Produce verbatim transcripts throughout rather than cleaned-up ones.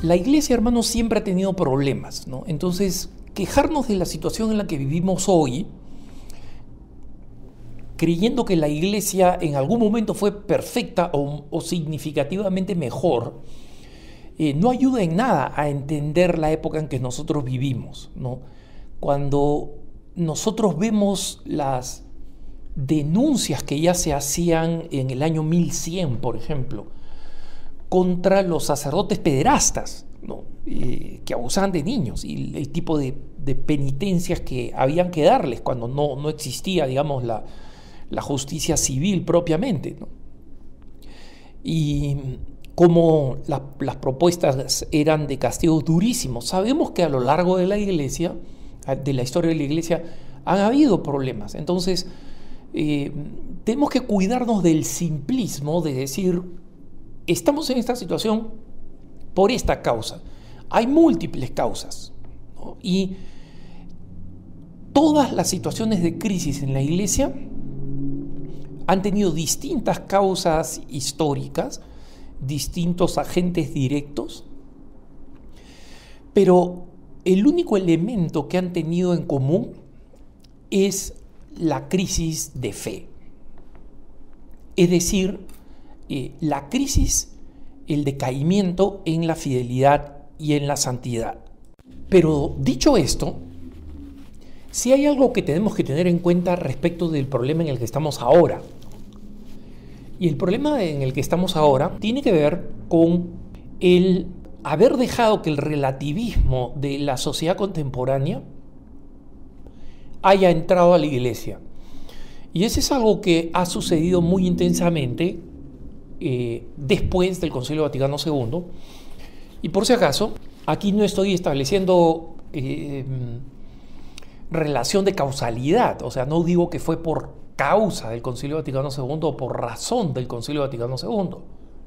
La iglesia, hermanos, siempre ha tenido problemas, ¿no? Entonces, quejarnos de la situación en la que vivimos hoy, creyendo que la iglesia en algún momento fue perfecta o, o significativamente mejor, eh, no ayuda en nada a entender la época en que nosotros vivimos, ¿no? Cuando nosotros vemos las denuncias que ya se hacían en el año mil cien, por ejemplo, contra los sacerdotes pederastas, ¿no? eh, que abusaban de niños, y el, el tipo de, de penitencias que habían que darles cuando no, no existía, digamos, la, la justicia civil propiamente, ¿no? Y como la, las propuestas eran de castigos durísimos. Sabemos que a lo largo de la iglesia, de la historia de la iglesia, han habido problemas. Entonces, eh, tenemos que cuidarnos del simplismo de decir, estamos en esta situación por esta causa. Hay múltiples causas, ¿no? Y todas las situaciones de crisis en la iglesia han tenido distintas causas históricas, distintos agentes directos, pero el único elemento que han tenido en común es la crisis de fe. Es decir, eh, la crisis, el decaimiento en la fidelidad y en la santidad. Pero dicho esto, sí hay algo que tenemos que tener en cuenta respecto del problema en el que estamos ahora. Y el problema en el que estamos ahora tiene que ver con el haber dejado que el relativismo de la sociedad contemporánea haya entrado a la iglesia. Y eso es algo que ha sucedido muy intensamente eh, después del Concilio Vaticano segundo. Y por si acaso, aquí no estoy estableciendo eh, relación de causalidad, o sea, no digo que fue por causa del Concilio Vaticano segundo o por razón del Concilio Vaticano segundo.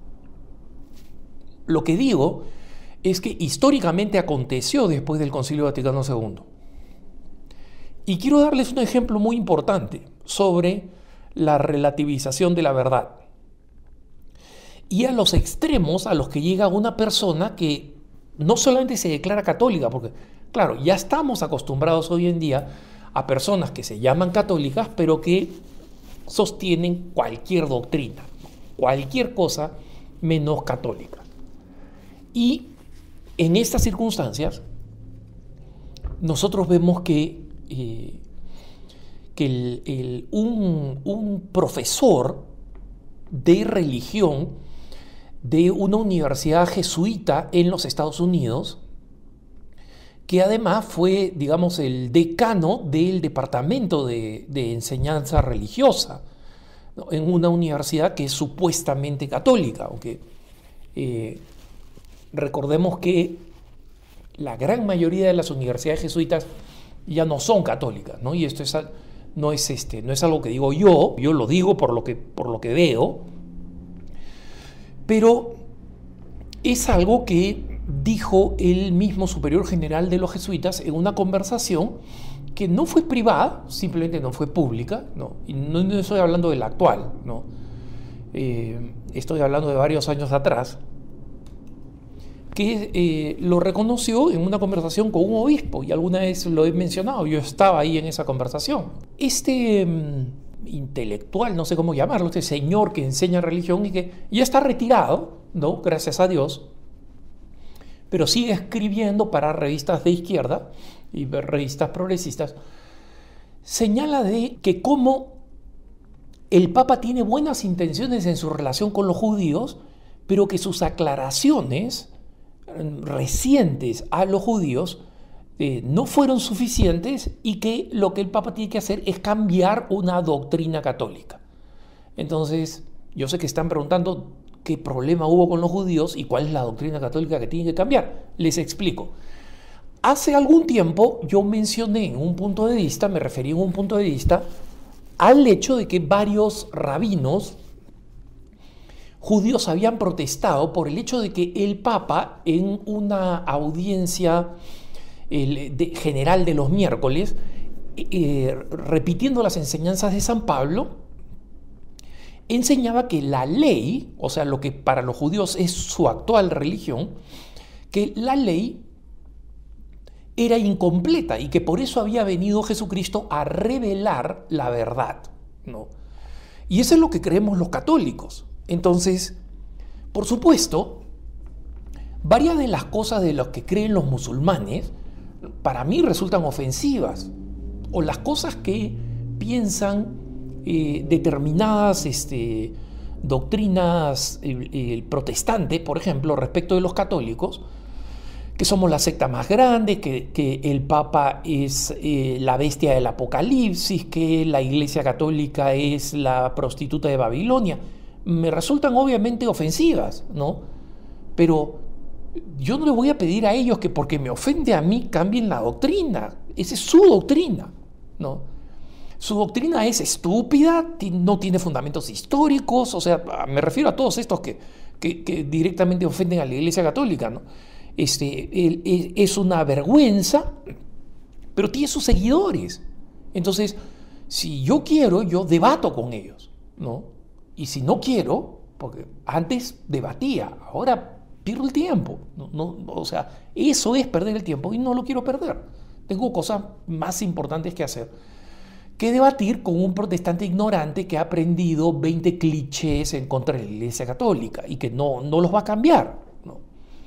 Lo que digo es que históricamente aconteció después del Concilio Vaticano segundo. Y quiero darles un ejemplo muy importante sobre la relativización de la verdad y a los extremos a los que llega una persona que no solamente se declara católica, porque claro, ya estamos acostumbrados hoy en día a personas que se llaman católicas, pero que sostienen cualquier doctrina, cualquier cosa menos católica. Y en estas circunstancias, nosotros vemos que, eh, que el, el, un, un profesor de religión de una universidad jesuita en los Estados Unidos, que además fue, digamos, el decano del departamento de, de enseñanza religiosa, ¿no? En una universidad que es supuestamente católica, aunque eh, recordemos que la gran mayoría de las universidades jesuitas ya no son católicas, ¿no? Y esto es, no, es este, no es algo que digo yo, yo lo digo por lo que, por lo que veo, pero es algo que dijo el mismo superior general de los jesuitas en una conversación que no fue privada, simplemente no fue pública, ¿no? Y no, no estoy hablando de la actual, ¿no? Eh, estoy hablando de varios años atrás, que eh, lo reconoció en una conversación con un obispo, y alguna vez lo he mencionado, yo estaba ahí en esa conversación. Este um, intelectual, no sé cómo llamarlo, este señor que enseña religión y que ya está retirado, ¿no? Gracias a Dios, pero sigue escribiendo para revistas de izquierda y revistas progresistas, señala de que como el Papa tiene buenas intenciones en su relación con los judíos, pero que sus aclaraciones recientes a los judíos eh, no fueron suficientes y que lo que el Papa tiene que hacer es cambiar una doctrina católica. Entonces, yo sé que están preguntando qué problema hubo con los judíos y cuál es la doctrina católica que tiene que cambiar. Les explico. Hace algún tiempo yo mencioné en un punto de vista, me referí en un punto de vista al hecho de que varios rabinos judíos habían protestado por el hecho de que el Papa, en una audiencia el, de, general de los miércoles, eh, repitiendo las enseñanzas de San Pablo, enseñaba que la ley, o sea, lo que para los judíos es su actual religión, que la ley era incompleta y que por eso había venido Jesucristo a revelar la verdad, ¿no? Y eso es lo que creemos los católicos. Entonces, por supuesto, varias de las cosas de las que creen los musulmanes para mí resultan ofensivas, o las cosas que piensan eh, determinadas este, doctrinas eh, eh, protestantes, por ejemplo, respecto de los católicos, que somos la secta más grande, que, que el Papa es eh, la bestia del Apocalipsis, que la Iglesia Católica es la prostituta de Babilonia. Me resultan obviamente ofensivas, ¿no? Pero yo no les voy a pedir a ellos que porque me ofende a mí cambien la doctrina. Esa es su doctrina, ¿no? Su doctrina es estúpida, no tiene fundamentos históricos, o sea, me refiero a todos estos que, que, que directamente ofenden a la Iglesia Católica, ¿no? Este, es una vergüenza, pero tiene sus seguidores. Entonces, si yo quiero, yo debato con ellos, ¿no? Y si no quiero, porque antes debatía, ahora pierdo el tiempo, ¿no? No, o sea, eso es perder el tiempo y no lo quiero perder. Tengo cosas más importantes que hacer que debatir con un protestante ignorante que ha aprendido veinte clichés en contra de la Iglesia Católica y que no, no los va a cambiar, ¿no?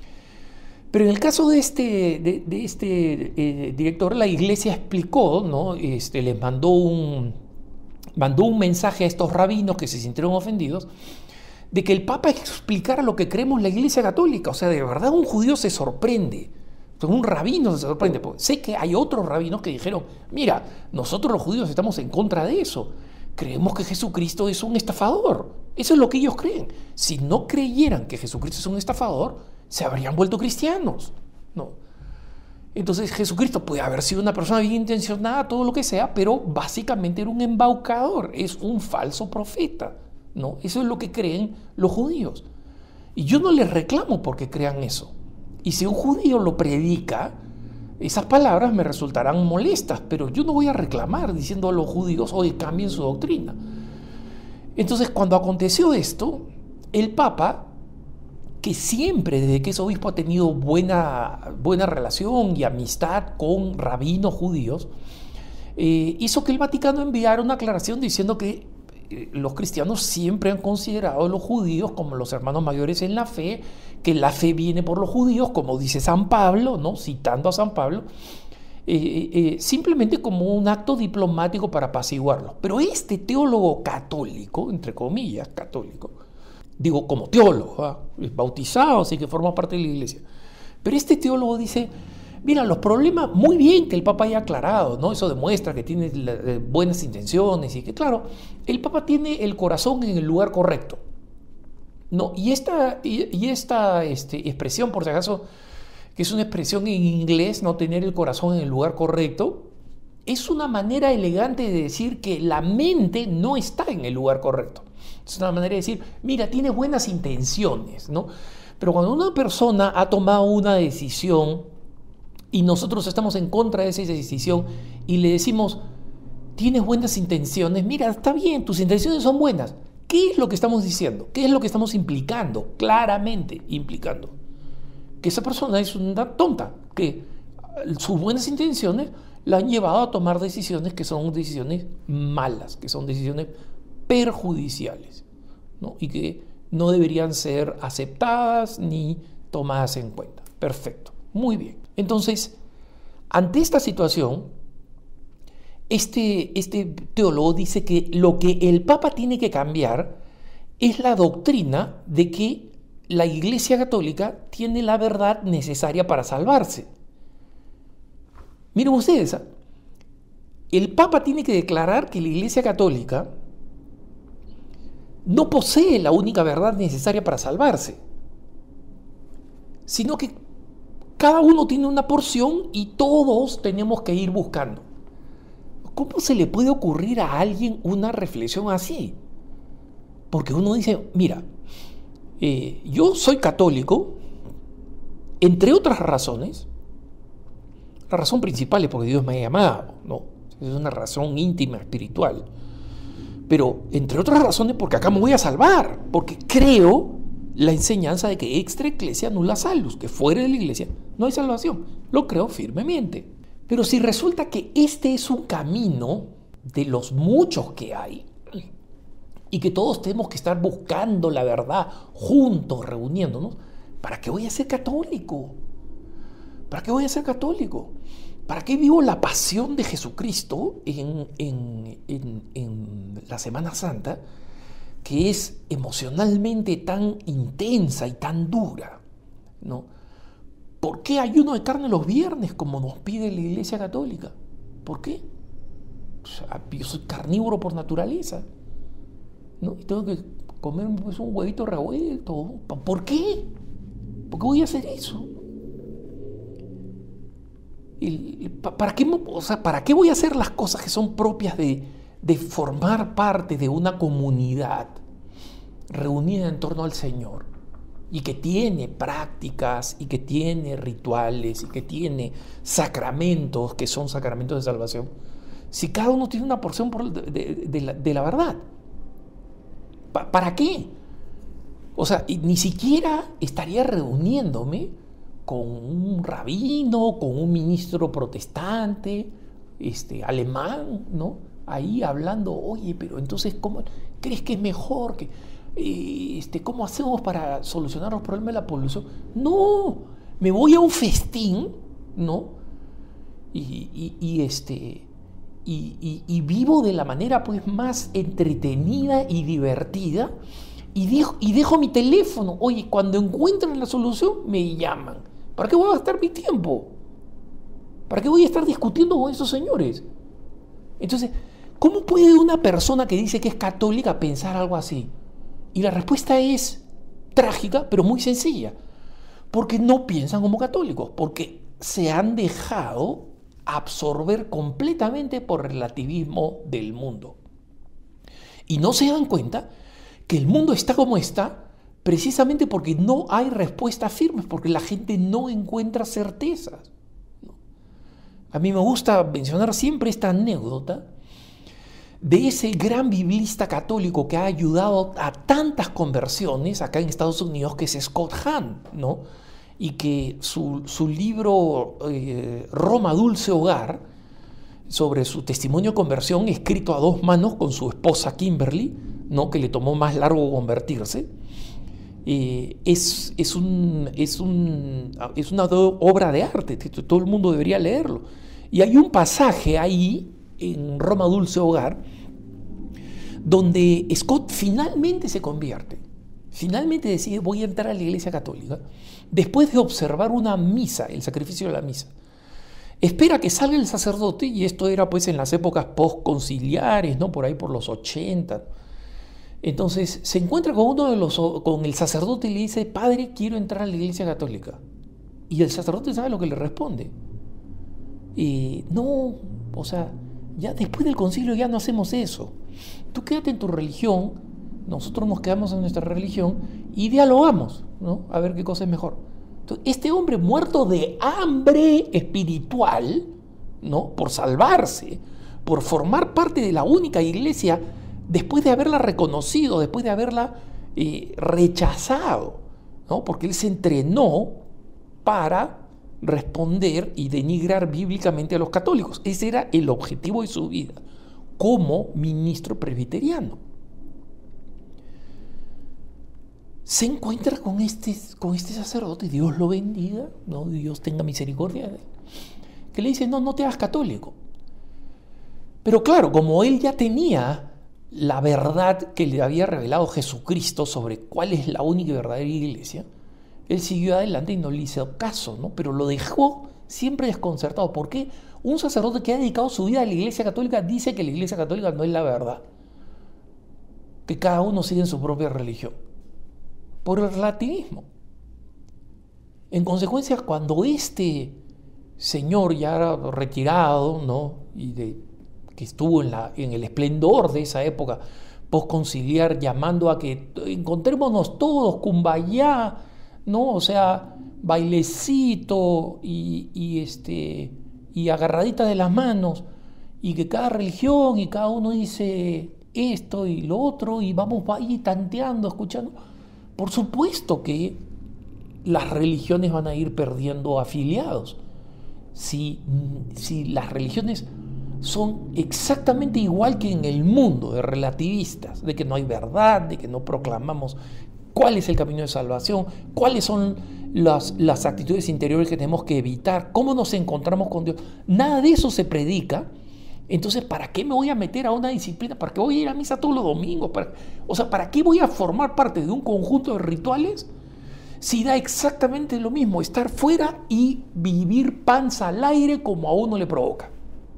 Pero en el caso de este, de, de este eh, director, la Iglesia explicó, ¿no? Este, les mandó un, mandó un mensaje a estos rabinos que se sintieron ofendidos, de que el Papa explicara lo que creemos la Iglesia Católica. O sea, de verdad un judío se sorprende, un rabino se sorprende. Porque sé que hay otros rabinos que dijeron, mira, nosotros los judíos estamos en contra de eso. Creemos que Jesucristo es un estafador. Eso es lo que ellos creen. Si no creyeran que Jesucristo es un estafador, se habrían vuelto cristianos, ¿no? Entonces Jesucristo puede haber sido una persona bien intencionada, todo lo que sea, pero básicamente era un embaucador, es un falso profeta, ¿no? Eso es lo que creen los judíos. Y yo no les reclamo porque crean eso. Y si un judío lo predica, esas palabras me resultarán molestas, pero yo no voy a reclamar diciendo a los judíos, oye, cambien su doctrina. Entonces, cuando aconteció esto, el Papa, que siempre desde que es obispo ha tenido buena, buena relación y amistad con rabinos judíos, eh, hizo que el Vaticano enviara una aclaración diciendo que eh, los cristianos siempre han considerado a los judíos como los hermanos mayores en la fe, que la fe viene por los judíos, como dice San Pablo, ¿no? Citando a San Pablo, eh, eh, simplemente como un acto diplomático para apaciguarlos. Pero este teólogo católico, entre comillas, católico, digo, como teólogo, ¿eh? Es bautizado, así que forma parte de la iglesia. Pero este teólogo dice, mira, los problemas, muy bien que el Papa haya aclarado, ¿no? Eso demuestra que tiene eh, buenas intenciones y que, claro, el Papa tiene el corazón en el lugar correcto, ¿no? Y esta, y, y esta este, expresión, por si acaso, que es una expresión en inglés, no tener el corazón en el lugar correcto, es una manera elegante de decir que la mente no está en el lugar correcto. Es una manera de decir, mira, tienes buenas intenciones, ¿no? Pero cuando una persona ha tomado una decisión y nosotros estamos en contra de esa decisión y le decimos, tienes buenas intenciones, mira, está bien, tus intenciones son buenas. ¿Qué es lo que estamos diciendo? ¿Qué es lo que estamos implicando? Claramente implicando que esa persona es una tonta, que sus buenas intenciones la han llevado a tomar decisiones que son decisiones malas, que son decisiones perjudiciales, ¿no? Y que no deberían ser aceptadas ni tomadas en cuenta. Perfecto, muy bien. Entonces, ante esta situación, este, este teólogo dice que lo que el Papa tiene que cambiar es la doctrina de que la Iglesia Católica tiene la verdad necesaria para salvarse. Miren ustedes, ¿eh? El Papa tiene que declarar que la Iglesia Católica no posee la única verdad necesaria para salvarse, sino que cada uno tiene una porción y todos tenemos que ir buscando. ¿Cómo se le puede ocurrir a alguien una reflexión así? Porque uno dice, mira, eh, yo soy católico, entre otras razones. La razón principal es porque Dios me ha llamado, ¿no? Es una razón íntima, espiritual. Pero, entre otras razones, porque acá me voy a salvar, porque creo la enseñanza de que extra ecclesia nulla salus, que fuera de la iglesia no hay salvación. Lo creo firmemente. Pero si resulta que este es un camino de los muchos que hay, y que todos tenemos que estar buscando la verdad juntos, reuniéndonos, ¿para qué voy a ser católico? ¿Para qué voy a ser católico? ¿Para qué vivo la pasión de Jesucristo en, en, en, en la Semana Santa, que es emocionalmente tan intensa y tan dura, ¿no? ¿Por qué ayuno de carne los viernes, como nos pide la Iglesia Católica? ¿Por qué? O sea, yo soy carnívoro por naturaleza, ¿no? Y tengo que comer pues, un huevito revuelto. ¿Por qué? ¿Por qué voy a hacer eso? ¿Y para qué, o sea, ¿para qué voy a hacer las cosas que son propias de, de formar parte de una comunidad reunida en torno al Señor y que tiene prácticas y que tiene rituales y que tiene sacramentos que son sacramentos de salvación, si cada uno tiene una porción por, de, de, de, la, de la verdad? ¿Para qué? O sea, ni siquiera estaría reuniéndome con un rabino, con un ministro protestante, este, alemán, ¿no? Ahí hablando, oye, pero entonces, ¿cómo crees que es mejor? Que, este, ¿Cómo hacemos para solucionar los problemas de la polución? No, me voy a un festín, ¿no? Y, y, y este... Y, y, y vivo de la manera pues más entretenida y divertida y dejo, y dejo mi teléfono. Oye, cuando encuentren la solución me llaman. ¿Para qué voy a gastar mi tiempo? ¿Para qué voy a estar discutiendo con esos señores? Entonces, ¿cómo puede una persona que dice que es católica pensar algo así? Y la respuesta es trágica, pero muy sencilla. Porque no piensan como católicos, porque se han dejado absorber completamente por el relativismo del mundo. Y no se dan cuenta que el mundo está como está precisamente porque no hay respuestas firmes, porque la gente no encuentra certezas. A mí me gusta mencionar siempre esta anécdota de ese gran biblista católico que ha ayudado a tantas conversiones acá en Estados Unidos, que es Scott Hahn, ¿no? Y que su, su libro eh, Roma Dulce Hogar, sobre su testimonio de conversión, escrito a dos manos con su esposa Kimberly, ¿no? Que le tomó más largo convertirse, eh, es, es, un, es, un, es una obra de arte, todo el mundo debería leerlo. Y hay un pasaje ahí, en Roma Dulce Hogar, donde Scott finalmente se convierte. Finalmente decide, voy a entrar a la Iglesia Católica, después de observar una misa, el sacrificio de la misa. Espera que salga el sacerdote, y esto era pues en las épocas postconciliares, ¿no? Por ahí por los ochenta. Entonces se encuentra con uno de los, con el sacerdote y le dice, padre, quiero entrar a la Iglesia Católica. Y el sacerdote sabe lo que le responde. Y no, o sea, ya después del concilio ya no hacemos eso. Tú quédate en tu religión, nosotros nos quedamos en nuestra religión y dialogamos, ¿no? A ver qué cosa es mejor. Entonces, este hombre muerto de hambre espiritual, ¿no? Por salvarse, por formar parte de la única iglesia, después de haberla reconocido, después de haberla eh, rechazado, ¿no? Porque él se entrenó para responder y denigrar bíblicamente a los católicos. Ese era el objetivo de su vida como ministro presbiteriano. Se encuentra con este, con este sacerdote, Dios lo bendiga, ¿no? Dios tenga misericordia de él, que le dice, no, no te hagas católico. Pero claro, como él ya tenía la verdad que le había revelado Jesucristo sobre cuál es la única y verdadera iglesia, él siguió adelante y no le hizo caso, ¿no? Pero lo dejó siempre desconcertado. ¿Por qué un sacerdote que ha dedicado su vida a la Iglesia Católica dice que la Iglesia Católica no es la verdad? Que cada uno sigue en su propia religión. Por el relativismo. En consecuencia, cuando este señor ya retirado, ¿no? Y de, que estuvo en, la, en el esplendor de esa época postconciliar, llamando a que encontrémonos todos, cumbayá, ¿no? O sea, bailecito y, y, este, y agarradita de las manos, y que cada religión y cada uno dice esto y lo otro, y vamos ahí tanteando, escuchando. por supuesto que las religiones van a ir perdiendo afiliados. Si, si las religiones son exactamente igual que en el mundo de relativistas, de que no hay verdad, de que no proclamamos cuál es el camino de salvación, cuáles son las, las actitudes interiores que tenemos que evitar, cómo nos encontramos con Dios, nada de eso se predica. Entonces, ¿para qué me voy a meter a una disciplina? ¿Para qué voy a ir a misa todos los domingos? ¿Para, o sea, ¿para qué voy a formar parte de un conjunto de rituales si da exactamente lo mismo estar fuera y vivir panza al aire como a uno le provoca?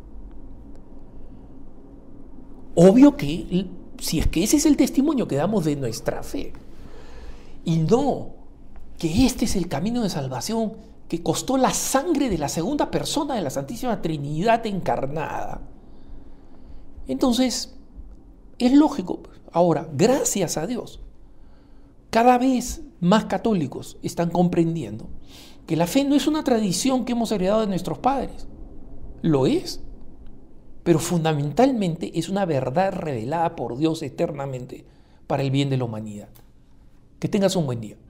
Obvio que si es que ese es el testimonio que damos de nuestra fe y no que este es el camino de salvación que costó la sangre de la segunda persona de la Santísima Trinidad encarnada, entonces es lógico. Ahora, gracias a Dios, cada vez más católicos están comprendiendo que la fe no es una tradición que hemos heredado de nuestros padres. Lo es, pero fundamentalmente es una verdad revelada por Dios eternamente para el bien de la humanidad. Que tengas un buen día.